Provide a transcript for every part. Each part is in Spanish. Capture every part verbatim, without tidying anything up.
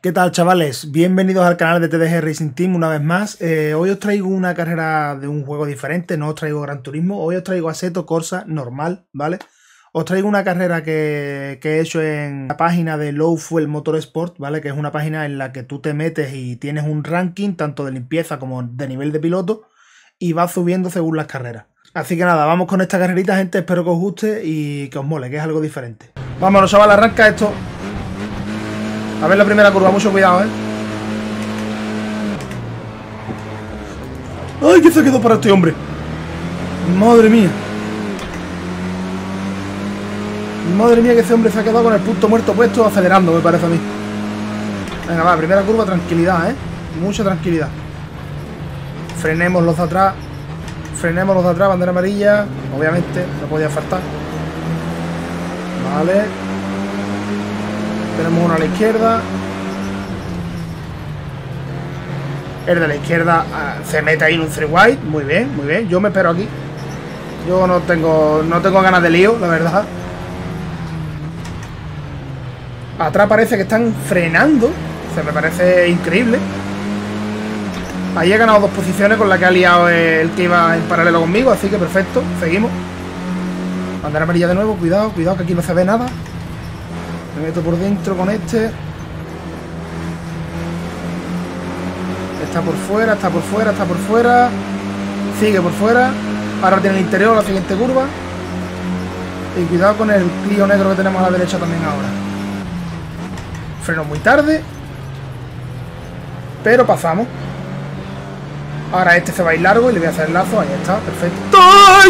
¿Qué tal, chavales? Bienvenidos al canal de T D G Racing Team una vez más. Eh, hoy os traigo una carrera de un juego diferente, no os traigo Gran Turismo, hoy os traigo Assetto Corsa normal, ¿vale? Os traigo una carrera que, que he hecho en la página de Low Fuel Motorsport, ¿vale? Que es una página en la que tú te metes y tienes un ranking tanto de limpieza como de nivel de piloto y vas subiendo según las carreras. Así que nada, vamos con esta carrerita, gente, espero que os guste y que os mole, que es algo diferente. Vámonos, chaval, arranca esto. A ver la primera curva, mucho cuidado, ¿eh? ¡Ay, qué se quedó para este hombre! ¡Madre mía! Madre mía, que ese hombre se ha quedado con el punto muerto puesto acelerando, me parece a mí. Venga, va, primera curva, tranquilidad, ¿eh? Mucha tranquilidad. Frenemos los de atrás. Frenemos los de atrás, bandera amarilla. Obviamente, no podía faltar. Vale. Tenemos uno a la izquierda. El de la izquierda uh, se mete ahí en un three wide. Muy bien, muy bien. Yo me espero aquí. Yo no tengo, no tengo ganas de lío, la verdad. Atrás parece que están frenando. Se me parece increíble. Ahí he ganado dos posiciones con la que ha liado el que iba en paralelo conmigo. Así que perfecto, seguimos. Bandera amarilla de nuevo, cuidado, cuidado que aquí no se ve nada. Me meto por dentro con este. Está por fuera, está por fuera, está por fuera. Sigue por fuera. Ahora tiene el interior, la siguiente curva. Y cuidado con el Clio negro que tenemos a la derecha también ahora. Freno muy tarde. Pero pasamos. Ahora este se va a ir largo y le voy a hacer el lazo. Ahí está, perfecto. ¡Ay!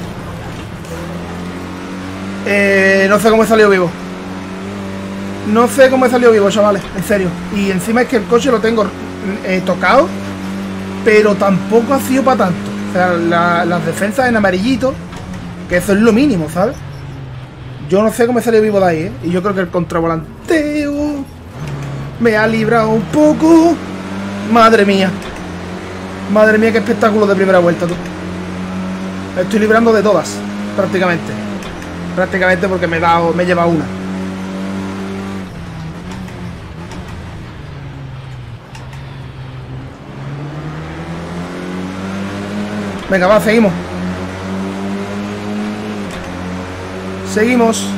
Eh, no sé cómo he salido vivo. No sé cómo he salido vivo, chavales, en serio. Y encima es que el coche lo tengo eh, tocado, pero tampoco ha sido para tanto. O sea, la, las defensas en amarillito, que eso es lo mínimo, ¿sabes? Yo no sé cómo he salido vivo de ahí, ¿eh? Y yo creo que el contravolanteo me ha librado un poco. Madre mía. Madre mía, qué espectáculo de primera vuelta, tú. Me estoy librando de todas, prácticamente. Prácticamente porque me he dado, me he llevado una. Venga, va, seguimos. Seguimos.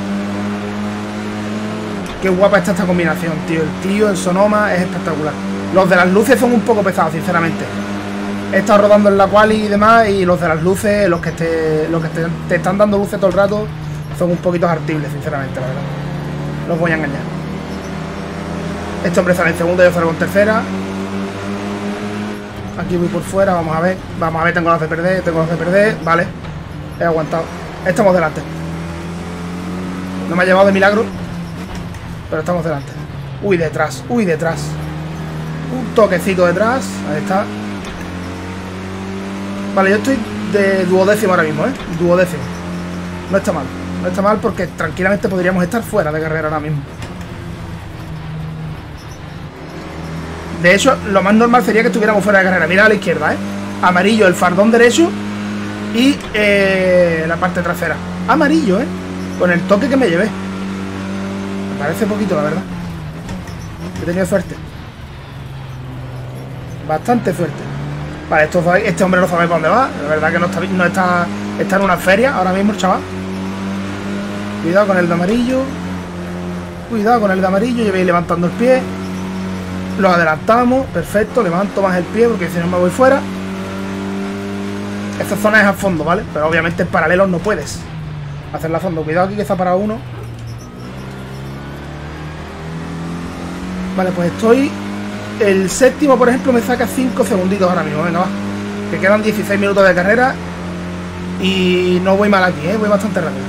Qué guapa está esta combinación, tío. El Clio, el Sonoma, es espectacular. Los de las luces son un poco pesados, sinceramente. He estado rodando en la quali y demás, y los de las luces, los que te, los que te, te están dando luces todo el rato, son un poquito hartibles, sinceramente, la verdad. No os voy a engañar. Este hombre sale en segunda, yo salgo en tercera. Aquí voy por fuera, vamos a ver. Vamos a ver, tengo las de perder, tengo las de perder. Vale, he aguantado. Estamos delante. No me ha llevado de milagro, pero estamos delante. Uy, detrás, uy, detrás. Un toquecito detrás, ahí está. Vale, yo estoy de duodécimo ahora mismo, ¿eh? Duodécimo. No está mal, no está mal porque tranquilamente podríamos estar fuera de carrera ahora mismo. De hecho, lo más normal sería que estuviéramos fuera de carrera. Mira a la izquierda, ¿eh? Amarillo el fardón derecho y eh, la parte trasera. Amarillo, ¿eh? Con el toque que me llevé. Me parece poquito, la verdad. He tenido suerte. Bastante suerte. Vale, esto, este hombre no sabe para dónde va. La verdad que no está, no está, está en una feria ahora mismo el chaval. Cuidado con el de amarillo. Cuidado con el de amarillo. Yo voy levantando el pie. Lo adelantamos, perfecto, levanto más el pie porque si no me voy fuera. Esta zona es a fondo, ¿vale? Pero obviamente en paralelo no puedes hacerla a fondo. Cuidado aquí que está para uno. Vale, pues estoy... El séptimo, por ejemplo, me saca cinco segunditos ahora mismo. Venga, va. Que quedan dieciséis minutos de carrera. Y no voy mal aquí, ¿eh? Voy bastante rápido.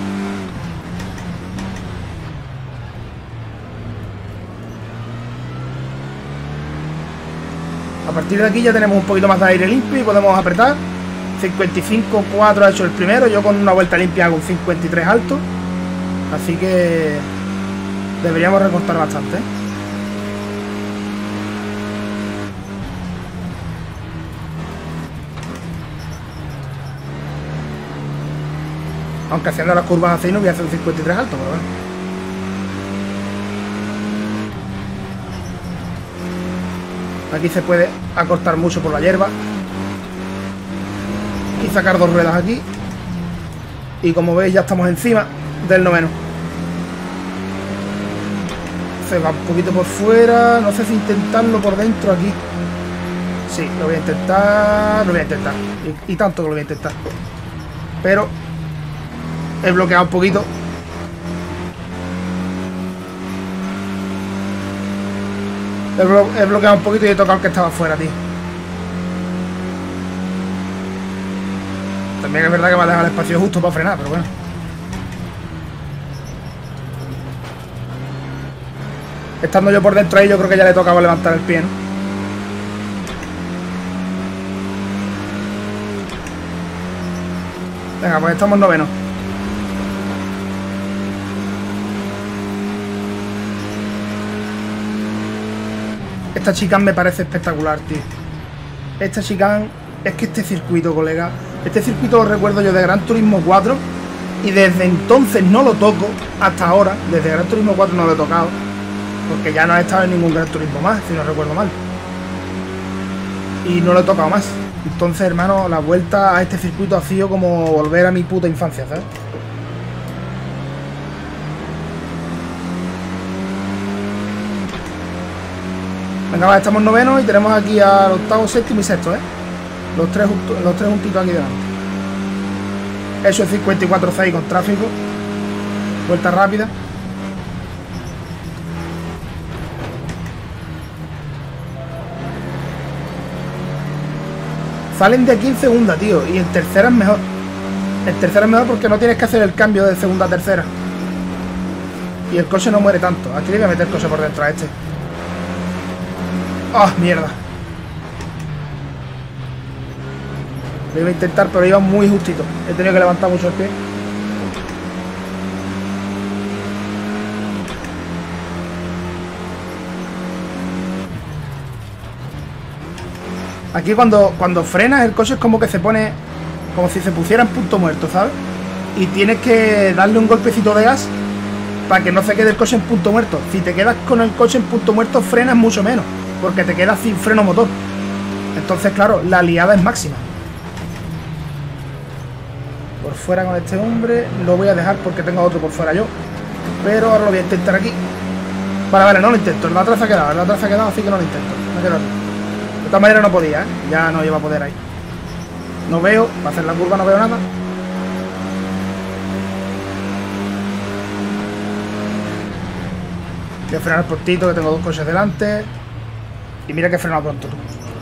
A partir de aquí ya tenemos un poquito más de aire limpio y podemos apretar. cincuenta y cinco cuatro ha hecho el primero. Yo con una vuelta limpia hago un cincuenta y tres alto. Así que deberíamos recortar bastante, ¿eh? Aunque haciendo las curvas así no voy a hacer un cincuenta y tres alto, pero bueno. Aquí se puede acortar mucho por la hierba. Y sacar dos ruedas aquí. Y como veis ya estamos encima del noveno. Se va un poquito por fuera. No sé si intentarlo por dentro aquí. Sí, lo voy a intentar. Lo voy a intentar. Y, y tanto que lo voy a intentar. Pero he bloqueado un poquito. He, blo he bloqueado un poquito y he tocado el que estaba afuera, tío. También es verdad que me ha dejado el espacio justo para frenar, pero bueno. Estando yo por dentro ahí, yo creo que ya le tocaba levantar el pie, ¿no? Venga, pues estamos noveno. Esta chicane me parece espectacular, tío. Esta chicane... Es que este circuito, colega... Este circuito lo recuerdo yo de Gran Turismo cuatro. Y desde entonces no lo toco. Hasta ahora. Desde Gran Turismo cuatro no lo he tocado. Porque ya no he estado en ningún Gran Turismo más, si no recuerdo mal. Y no lo he tocado más. Entonces, hermano, la vuelta a este circuito ha sido como volver a mi puta infancia, ¿sabes? Venga, va, estamos novenos y tenemos aquí al octavo, séptimo y sexto, ¿eh? Los tres, los tres juntitos aquí delante. Eso es cincuenta y cuatro seis con tráfico. Vuelta rápida. Salen de aquí en segunda, tío. Y en tercera es mejor. En tercera es mejor porque no tienes que hacer el cambio de segunda a tercera. Y el coche no muere tanto. Aquí le voy a meter el coche por dentro a este. ¡Ah, oh, mierda! Lo iba a intentar, pero iba muy justito. He tenido que levantar mucho el pie. Aquí cuando, cuando frenas el coche es como que se pone... Como si se pusiera en punto muerto, ¿sabes? Y tienes que darle un golpecito de gas para que no se quede el coche en punto muerto. Si te quedas con el coche en punto muerto, frenas mucho menos, porque te quedas sin freno motor. Entonces, claro, la liada es máxima. Por fuera con este hombre. Lo voy a dejar porque tengo otro por fuera yo. Pero ahora lo voy a intentar aquí. Vale, vale, no lo intento. En la traza ha quedado, en la traza ha quedado, así que no lo intento. Me quedo aquí. De esta manera no podía, ¿eh? Ya no iba a poder ahí. No veo, para hacer la curva no veo nada. Voy a frenar prontito, que tengo dos coches delante. Y mira que he frenado pronto tú.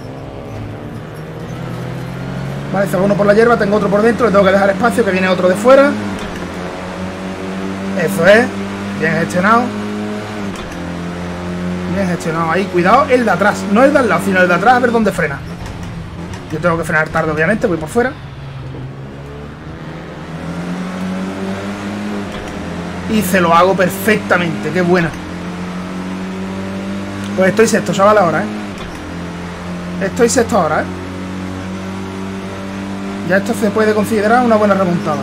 Vale, salgo uno por la hierba, tengo otro por dentro, le tengo que dejar espacio, que viene otro de fuera. Eso es, bien gestionado. Bien gestionado ahí, cuidado el de atrás, no el de al lado, sino el de atrás, a ver dónde frena. Yo tengo que frenar tarde, obviamente, voy por fuera. Y se lo hago perfectamente, qué buena. Pues estoy sexto, chaval, ahora, ¿eh? Estoy sexto ahora, ¿eh? Ya esto se puede considerar una buena remontada.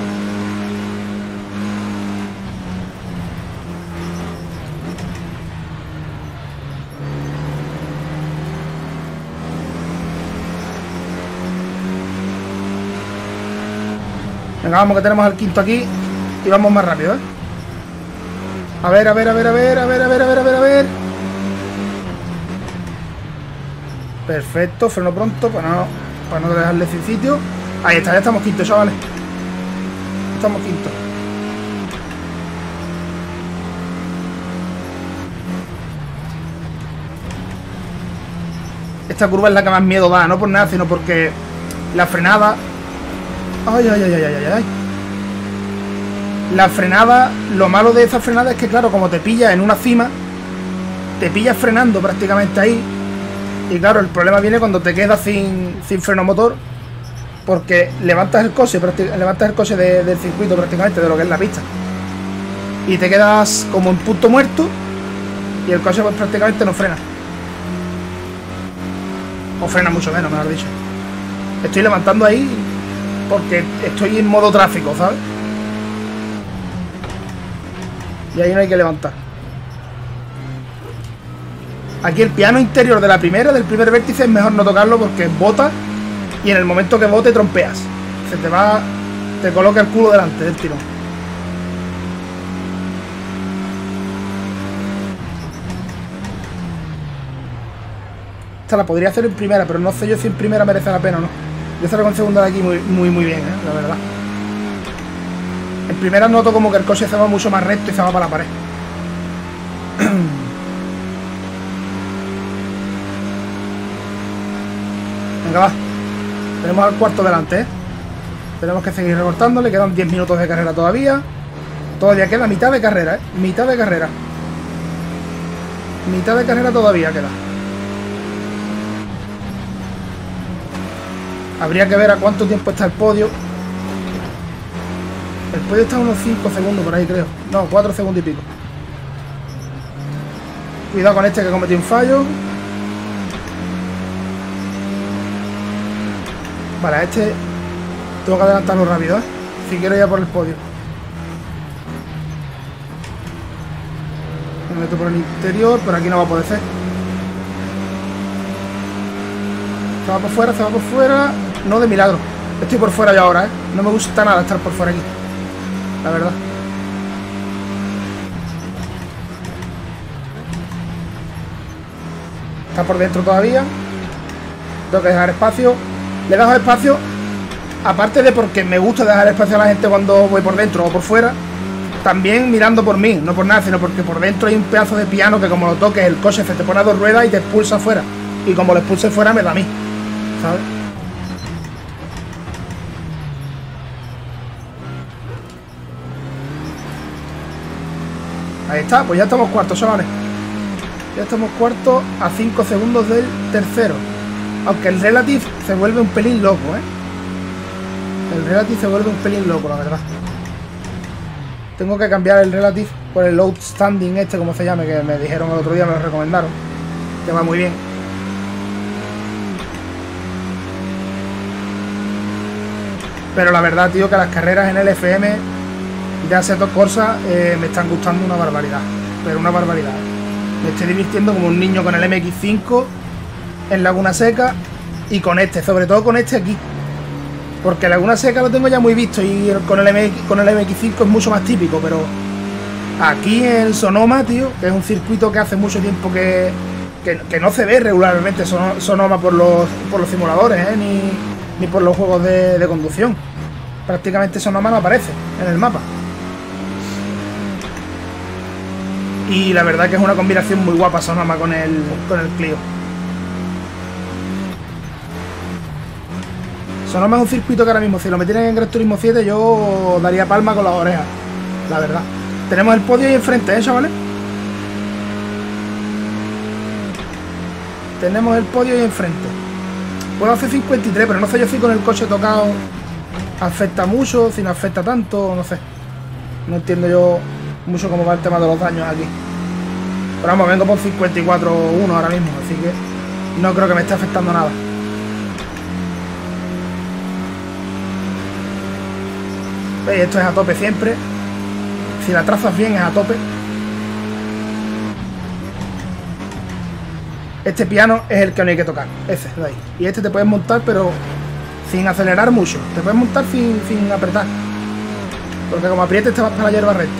Venga, vamos, que tenemos al quinto aquí. Y vamos más rápido, ¿eh? A ver, a ver, a ver, a ver, a ver, a ver, a ver, a ver, a ver. Perfecto, freno pronto para no, para no dejarle sin sitio. Ahí está, ya estamos quinto, chavales. Estamos quinto. Esta curva es la que más miedo da, no por nada, sino porque la frenada... Ay, ay, ay, ay, ay, ay. La frenada, lo malo de esta frenada es que, claro, como te pillas en una cima, te pillas frenando prácticamente ahí. Y claro, el problema viene cuando te quedas sin, sin freno motor, porque levantas el coche, levantas el coche de, del circuito prácticamente, de lo que es la pista, y te quedas como en punto muerto, y el coche pues prácticamente no frena. O frena mucho menos, mejor dicho. Estoy levantando ahí porque estoy en modo tráfico, ¿sabes? Y ahí no hay que levantar. Aquí el piano interior de la primera, del primer vértice, es mejor no tocarlo porque bota y en el momento que bote trompeas. Se te va, te coloca el culo delante del tirón. Esta la podría hacer en primera, pero no sé yo si en primera merece la pena o no. Yo salgo en segunda de aquí muy, muy, muy bien, ¿eh? La verdad. En primera noto como que el coche se va mucho más recto y se va para la pared. Venga, va. Tenemos al cuarto delante, ¿eh? Tenemos que seguir recortando. Le quedan diez minutos de carrera todavía. Todavía queda mitad de carrera, ¿eh? Mitad de carrera. Mitad de carrera todavía queda. Habría que ver a cuánto tiempo está el podio. El podio está a unos cinco segundos por ahí, creo. No, cuatro segundos y pico. Cuidado con este que cometió un fallo. Vale, a este tengo que adelantarlo rápido, ¿eh? Si quiero ir por el podio. Me meto por el interior, pero aquí no va a poder ser. Se va por fuera, se va por fuera. No de milagro. Estoy por fuera yo ahora, ¿eh? No me gusta nada estar por fuera aquí, la verdad. Está por dentro todavía. Tengo que dejar espacio. Le he dado espacio, aparte de porque me gusta dejar espacio a la gente cuando voy por dentro o por fuera, también mirando por mí, no por nada, sino porque por dentro hay un pedazo de piano que como lo toques el coche se te pone a dos ruedas y te expulsa fuera. Y como lo expulse fuera me da a mí, ¿sabes? Ahí está, pues ya estamos cuartos, chavales. Ya estamos cuartos a cinco segundos del tercero. Aunque el Relative se vuelve un pelín loco, ¿eh? El Relative se vuelve un pelín loco, la verdad. Tengo que cambiar el Relative por el Outstanding este, como se llame, que me dijeron el otro día, me lo recomendaron. Que va muy bien. Pero la verdad, tío, que las carreras en el F M de Assetto Corsa eh, me están gustando una barbaridad. Pero una barbaridad. Me estoy divirtiendo como un niño con el M X cinco en Laguna Seca y con este, sobre todo con este aquí. Porque Laguna Seca lo tengo ya muy visto y con el, M X, con el M X cinco es mucho más típico, pero aquí en Sonoma, tío, que es un circuito que hace mucho tiempo que, que, que no se ve regularmente Sonoma por los, por los simuladores, ¿eh? ni, ni por los juegos de, de conducción. Prácticamente Sonoma no aparece en el mapa. Y la verdad que es una combinación muy guapa Sonoma con el, con el Clio. Sonoma es un circuito que ahora mismo, si lo metieran en Gran Turismo siete, yo daría palma con las orejas, la verdad. Tenemos el podio ahí enfrente, ¿eh, chavales? Tenemos el podio ahí enfrente. Puedo hacer cincuenta y tres, pero no sé yo si con el coche tocado afecta mucho, si no afecta tanto, no sé. No entiendo yo mucho cómo va el tema de los daños aquí. Pero vamos, vengo por cincuenta y cuatro uno ahora mismo, así que no creo que me esté afectando nada. ¿Veis? Esto es a tope siempre. Si la trazas bien es a tope. Este piano es el que no hay que tocar. Ese, de ahí. Y este te puedes montar, pero sin acelerar mucho. Te puedes montar sin, sin apretar. Porque como aprietes te vas para la hierba recto.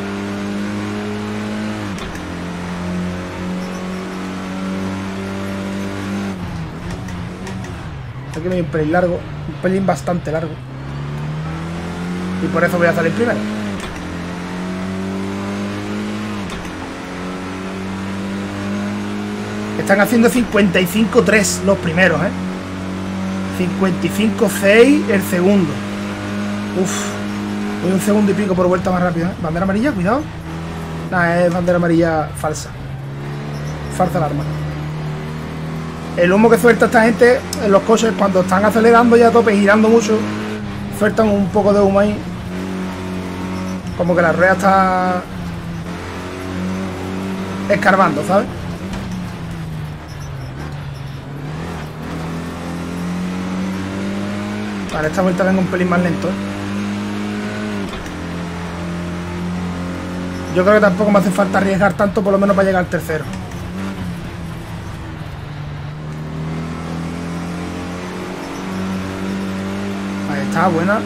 Aquí me hay un pelín largo. Un pelín bastante largo. Y por eso voy a salir primero. Están haciendo cincuenta y cinco tres los primeros, ¿eh? cincuenta y cinco seis el segundo. Uf. Voy un segundo y pico por vuelta más rápido, ¿eh? Bandera amarilla, cuidado. Nada, es bandera amarilla falsa. Falsa alarma. El humo que suelta esta gente en los coches cuando están acelerando ya a tope, girando mucho, sueltan un poco de humo ahí. Como que la rueda está escarbando, ¿sabes? Vale, esta vuelta vengo un pelín más lento, ¿eh? Yo creo que tampoco me hace falta arriesgar tanto, por lo menos para llegar al tercero. está, buena.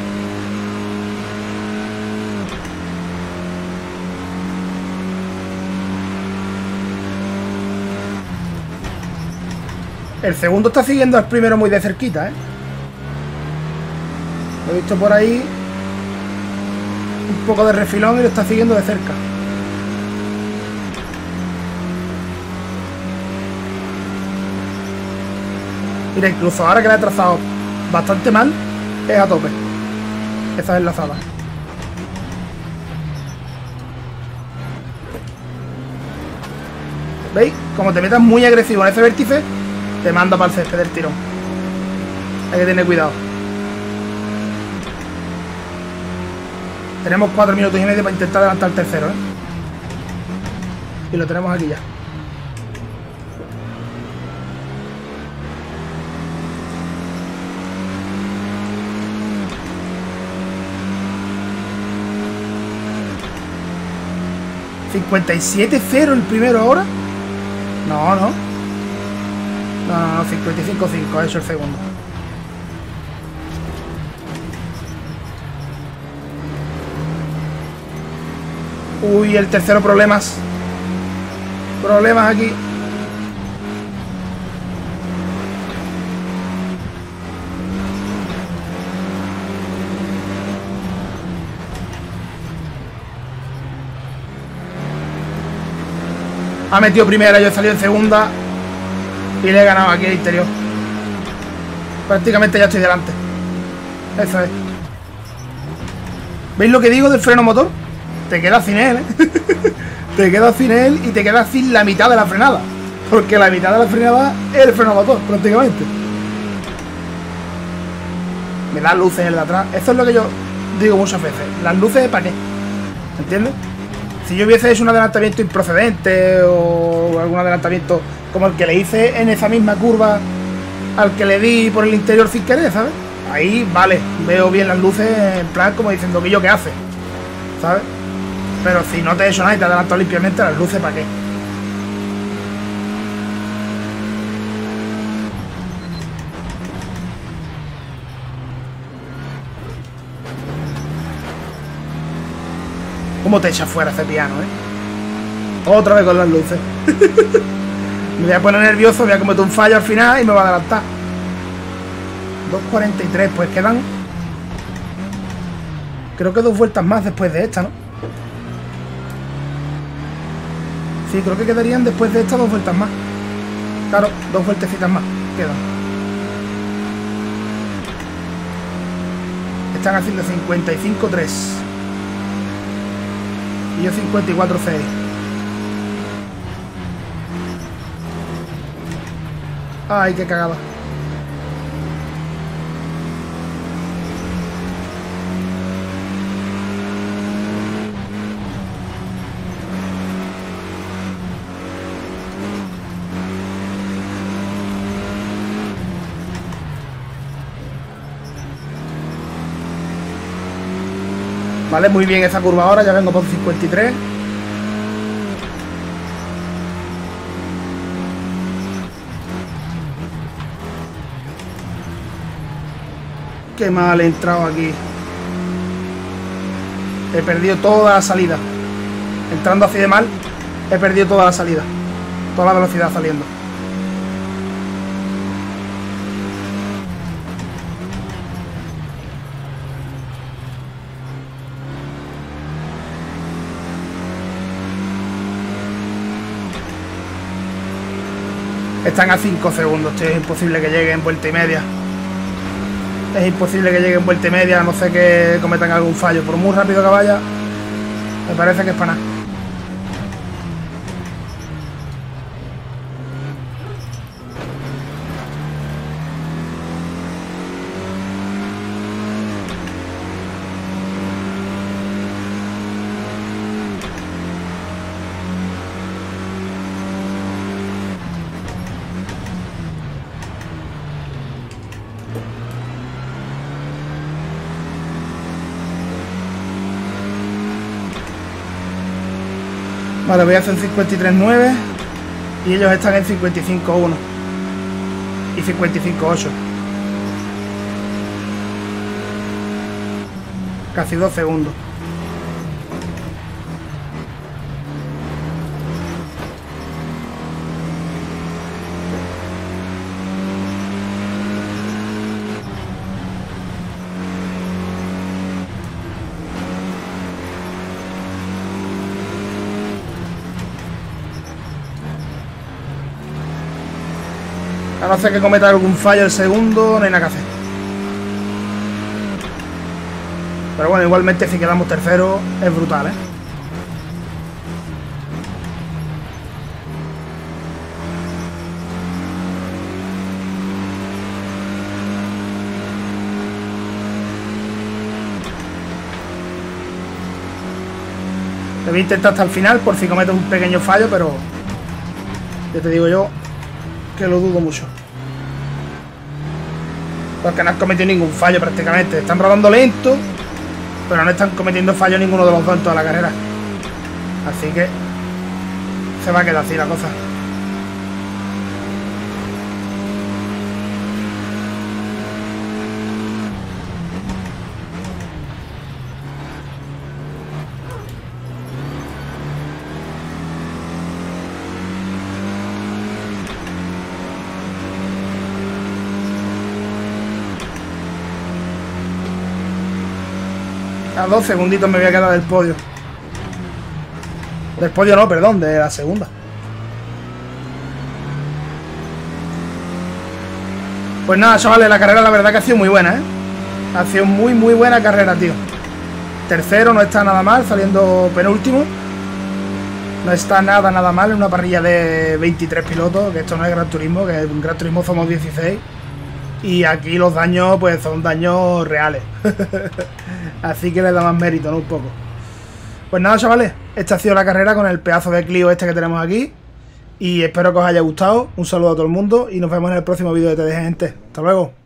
El segundo está siguiendo al primero muy de cerquita, ¿eh? Lo he visto por ahí. Un poco de refilón y lo está siguiendo de cerca. Mira, incluso ahora que la he trazado bastante mal, es a tope esa enlazada. ¿Veis? Como te metas muy agresivo en ese vértice, te manda para el césped del tirón. Hay que tener cuidado. Tenemos cuatro minutos y medio para intentar adelantar el tercero, ¿eh? Y lo tenemos aquí ya. cincuenta y siete cero el primero ahora. No, no. No, no, no, cincuenta y cinco cinco ha hecho el segundo. Uy, el tercero problemas. Problemas aquí. Ha metido primera, yo he salido en segunda. Y le he ganado aquí el interior. Prácticamente ya estoy delante. Eso es. ¿Veis lo que digo del freno motor? Te quedas sin él, ¿eh? Te quedas sin él y te quedas sin la mitad de la frenada. Porque la mitad de la frenada es el freno motor, prácticamente. Me da luces en el de atrás. Eso es lo que yo digo muchas veces. Las luces, ¿para qué? ¿Entiendes? Si yo hubiese hecho un adelantamiento improcedente o algún adelantamiento como el que le hice en esa misma curva al que le di por el interior sin querer, ¿sabes? Ahí, vale, veo bien las luces en plan como diciendo que yo qué hace, ¿sabes? Pero si no te he hecho nada y te adelantas limpiamente, las luces, ¿para qué? ¿Cómo te echas fuera ese piano, eh? Otra vez con las luces. Me voy a poner nervioso, voy a cometer un fallo al final y me va a adelantar. dos cuarenta y tres, pues quedan... Creo que dos vueltas más después de esta, ¿no? Sí, creo que quedarían después de esta dos vueltas más. Claro, dos vueltecitas más quedan. Están haciendo cincuenta y cinco tres. Y yo cincuenta y cuatro seis. Ay, qué cagada. Vale, muy bien esa curva ahora, ya vengo por cincuenta y tres. Qué mal he entrado aquí. He perdido toda la salida. Entrando así de mal, he perdido toda la salida. Toda la velocidad saliendo. Están a cinco segundos, tío. Es imposible que lleguen en vuelta y media. Es imposible que lleguen en vuelta y media, a no sé que cometan algún fallo. Por muy rápido que vaya, me parece que es para nada. Vale, voy a hacer cincuenta y tres nueve y ellos están en cincuenta y cinco uno y cincuenta y cinco ocho. Casi dos segundos. A no ser que cometa algún fallo el segundo, no hay nada que hacer. Pero bueno, igualmente si quedamos terceros es brutal, ¿eh? Te voy a intentar hasta el final por si cometes un pequeño fallo, pero ya te digo yo que lo dudo mucho. Porque no han cometido ningún fallo prácticamente. Están rodando lento, pero no están cometiendo fallo ninguno de los dos en toda la carrera. Así que se va a quedar así la cosa. A dos segunditos me voy a quedar del podio. Del podio no, perdón, de la segunda. Pues nada, chavales, la carrera la verdad que ha sido muy buena, ¿eh? Ha sido muy muy buena carrera, tío. Tercero no está nada mal, saliendo penúltimo. No está nada nada mal en una parrilla de veintitrés pilotos, que esto no es Gran Turismo, que en Gran Turismo somos dieciséis. Y aquí los daños pues son daños reales. Así que le da más mérito, ¿no? Un poco. Pues nada, chavales, esta ha sido la carrera con el pedazo de Clio este que tenemos aquí. Y espero que os haya gustado. Un saludo a todo el mundo y nos vemos en el próximo vídeo de T D G, gente. Hasta luego.